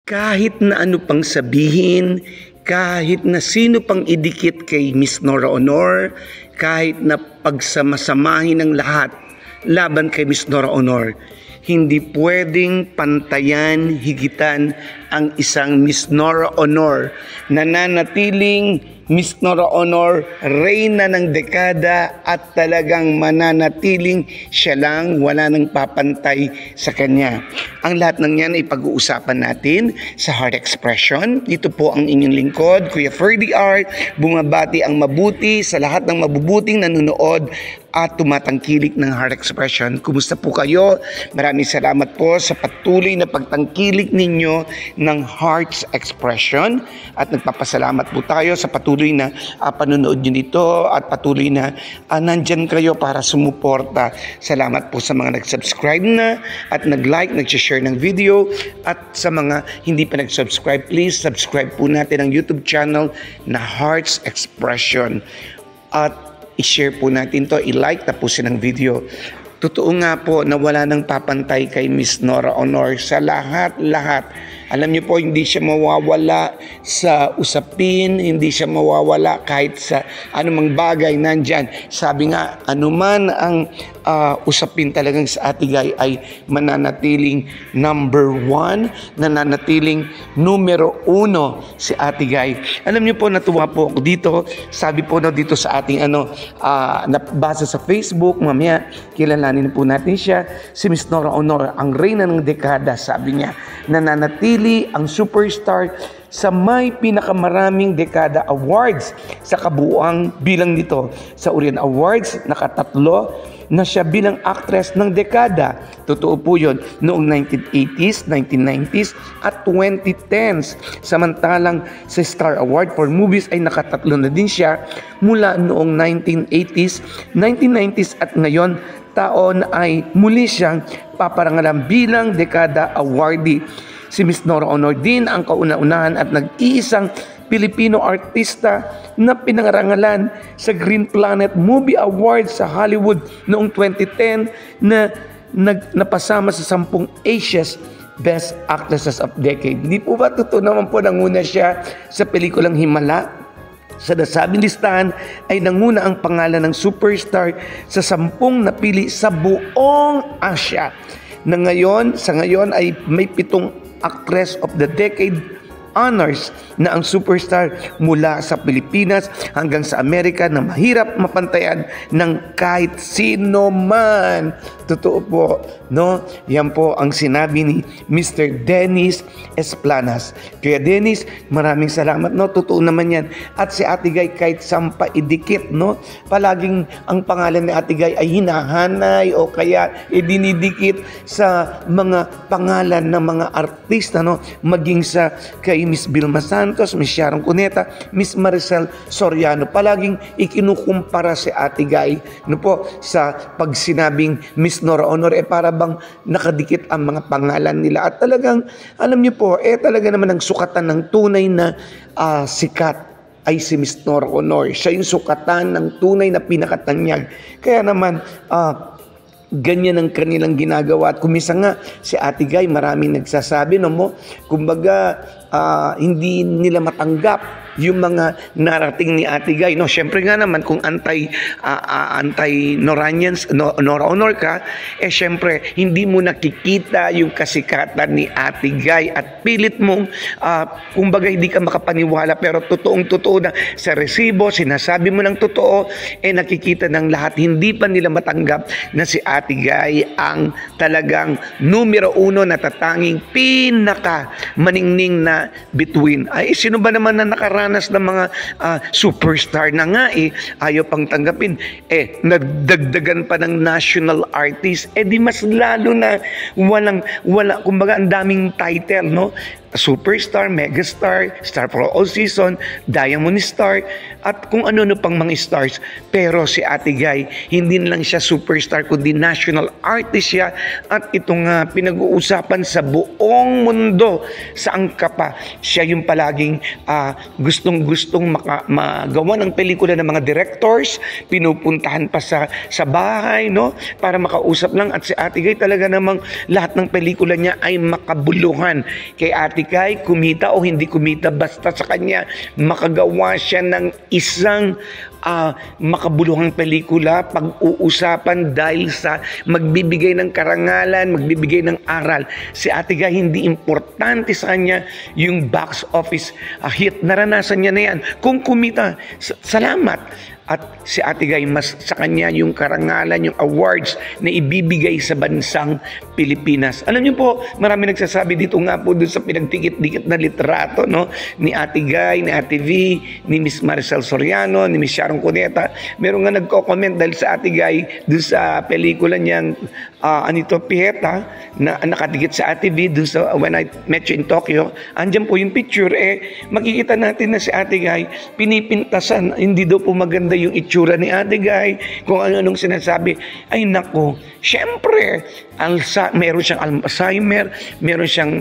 Kahit na ano pang sabihin, kahit na sino pang idikit kay Miss Nora Honor, kahit na pagsamasamahin ng lahat laban kay Miss Nora Honor, hindi pwedeng pantayan, higitan ang isang Miss Nora Honor na nanatiling Miss Nora Honor, reyna ng dekada at talagang mananatiling siya lang, wala nang papantay sa kanya. Ang lahat ng yan ay pag-uusapan natin sa Heart Expression. Dito po ang inyong lingkod, Kuya Ferdy Art, bumabati ang mabuti sa lahat ng mabubuting nanonood at tumatangkilik ng Heart Expression. Kumusta po kayo? Maraming salamat po sa patuloy na pagtangkilik ninyo ng Heart's Expression at nagpapasalamat po tayo sa patuloy na panonood nyo nito at patuloy na nandyan kayo para sumuporta. Salamat po sa mga nag-subscribe na at nag-like, nag-share ng video at sa mga hindi pa nag-subscribe, please subscribe po natin ang YouTube channel na Heart's Expression at i-share po natin to, i-like, tapusin ang video. Totoo nga po na wala nang papantay kay Miss Nora Honor sa lahat-lahat. Alam niyo po, hindi siya mawawala sa usapin, hindi siya mawawala kahit sa anumang bagay nandyan. Sabi nga, anuman ang usapin talagang sa Ate Guy ay mananatiling number 1, nananatiling numero 1 si Ate Guy. Alam niyo po, natuwa po ako dito. Sabi po na dito sa ating nabasa sa Facebook, mamaya kilalanin po natin siya. Si Miss Nora Honor, ang reyna ng dekada, sabi niya, nananatiling ang superstar sa may pinakamaraming dekada awards sa kabuuang bilang nito. Sa Orient Awards, nakatatlo na siya bilang actress ng dekada. Totoo po yun, noong 1980s, 1990s at 2010s. Samantalang sa Star Award for Movies ay nakatatlo na din siya mula noong 1980s, 1990s at ngayon taon ay muli siyang paparangalan bilang dekada awardee. Si Miss Nora Honor din ang kauna-unahan at nag-iisang Pilipino artista na pinangarangalan sa Green Planet Movie Awards sa Hollywood noong 2010 na napasama sa 10 Asia's Best Actresses of Decade. Hindi po ba totoo naman po nanguna siya sa pelikulang Himala? Sa nasabing listahan ay nanguna ang pangalan ng superstar sa 10 napili sa buong Asia. Sa ngayon ay may 7 Actress of the Decade honors na ang superstar mula sa Pilipinas hanggang sa Amerika na mahirap mapantayan ng kahit sino man. Totoo po, no? Yan po ang sinabi ni Mr. Dennis Esplanas. Kaya Dennis, maraming salamat, no? Totoo naman yan. At si Ate Guy kahit sampa idikit, no? Palaging ang pangalan ni Ate Guy ay hinahanay o kaya dinidikit sa mga pangalan ng mga artista, no? Maging sa kay Miss Vilma Santos, Miss Sharon Cuneta, Miss Maricel Soriano. Palaging ikinukumpara si Ate Guy, no po, sa pag sinabing Miss Nora Honor, para bang nakadikit ang mga pangalan nila. At talagang, alam niyo po, talaga naman ang sukatan ng tunay na sikat ay si Miss Nora Honor. Siya yung sukatan ng tunay na pinakatanyag. Kaya naman, ganyan ang kanilang ginagawa. At kumisa nga, si Ate Guy, maraming nagsasabi, no mo, kumbaga, hindi nila matanggap yung mga narating ni Ate Guy. No, syempre nga naman kung anti-Noranians, Nora Honor ka, syempre hindi mo nakikita yung kasikatan ni Ate Guy at pilit mong kumbaga hindi ka makapaniwala, pero totoong-totoo na sa resibo, sinasabi mo ng totoo, nakikita ng lahat. Hindi pa nila matanggap na si Ate Guy ang talagang numero 1 na tatanging pinaka maningning na bituin. Ay, sino ba naman na nakaranas ng mga superstar na nga ayaw pang tanggapin. Nagdagdagan pa ng national artist. Di mas lalo na wala, kumbaga ang daming title, no? Superstar, Megastar, Star for All Season, Diamond Star, at kung ano-ano pang mga stars. Pero si Ate Guy, hindi na lang siya superstar, kundi national artist siya. At ito nga, pinag-uusapan sa buong mundo. Saan ka pa? Siya yung palaging gustong-gustong magawa ng pelikula ng mga directors, pinupuntahan pa sa bahay, no? Para makausap lang. At si Ate Guy talaga namang lahat ng pelikula niya ay makabuluhan. Kay Ate Guy, kumita o hindi kumita, basta sa kanya makagawa siya ng isang makabuluhang pelikula, pag-uusapan dahil sa magbibigay ng karangalan, magbibigay ng aral. Si Ate Guy, hindi importante sa kanya yung box office hit. Naranasan niya na yan. Kung kumita, salamat. At si Ate Guy, mas sa kanya yung karangalan, yung awards na ibibigay sa bansang Pilipinas. Alam niyo po, marami nagsasabi dito nga po dun sa pinagdikit-dikit na litrato, no? Ni Ate Guy, ni Ate V, ni Miss Maricel Soriano, ni Miss Sharon Cuneta. Meron nga nagko-comment dahil sa Ate Guy dun sa pelikula niyang Anito Pieta na nakadikit sa Ate V dun sa When I Met You in Tokyo. Andyan po yung picture. Makikita natin na si Ate Guy pinipintasan. Hindi daw po maganda yung itsura ni Ate Guy, kung ano-anong sinasabi. Ay nako, syempre, meron siyang Alzheimer, meron siyang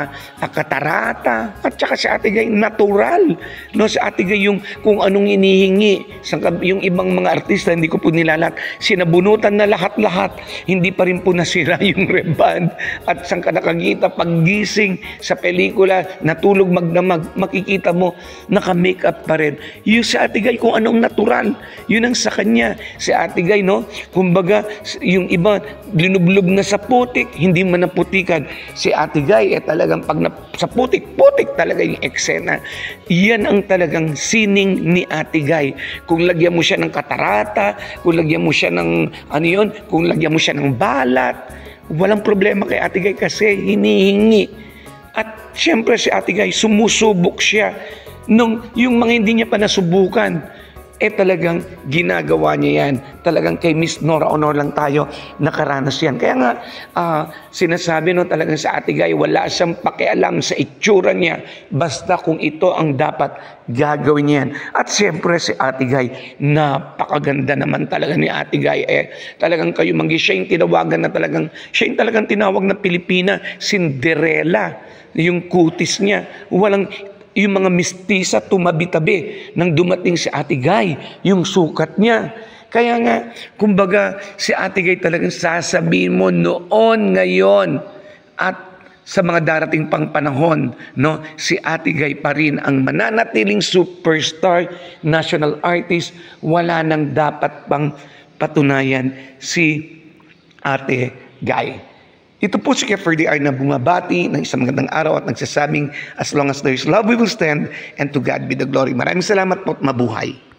nakatarata, at saka si Ate Guy natural. No, si Ate Guy yung kung anong inihingi. Yung ibang mga artista, hindi ko po nilalat, sinabunutan na lahat-lahat, hindi pa rin po nasira yung reband. At saan ka nakakita, paggising sa pelikula, natulog magdamag, makikita mo, naka-makeup pa rin. Yung si Ate Guy, kung anong natural, yun ang sa kanya. Si Ate Guy, no, kumbaga, yung iba, linublob na sa putik, hindi man naputikan. Si Ate Guy, talagang pag sa putik talaga yung eksena. Yan ang talagang sining ni Ate Guy. Kung lagyan mo siya ng katarata, kung lagyan mo siya ng, kung lagyan mo siya ng balat, walang problema kay Ate Guy kasi hinihingi. At syempre si Ate Guy, sumusubok siya nung yung mga hindi niya pa nasubukan. Talagang ginagawa niya yan. Talagang kay Miss Nora Honor lang tayo nakaranas yan. Kaya nga, sinasabi no, talagang sa Ate Guy, wala siyang pakialam sa itsura niya, basta kung ito ang dapat gagawin niya yan. At siyempre si Ate Guy, napakaganda naman talaga ni Ate Guy. Talagang kayo siya yung tinawagan na talagang, siya yung talagang tinawag na Pilipina, Cinderella. Yung kutis niya, yung mga mistisa tumabi-tabi nang dumating si Ate Guy, yung sukat niya. Kaya nga, kumbaga, si Ate Guy talagang sasabihin mo noon, ngayon, at sa mga darating pang panahon, no, si Ate Guy pa rin ang mananatiling superstar, national artist. Wala nang dapat pang patunayan si Ate Guy. Ito po si Keffer DR na bumabati ng isang magandang araw at nagsasabing, as long as there is love, we will stand, and to God be the glory. Maraming salamat po at mabuhay.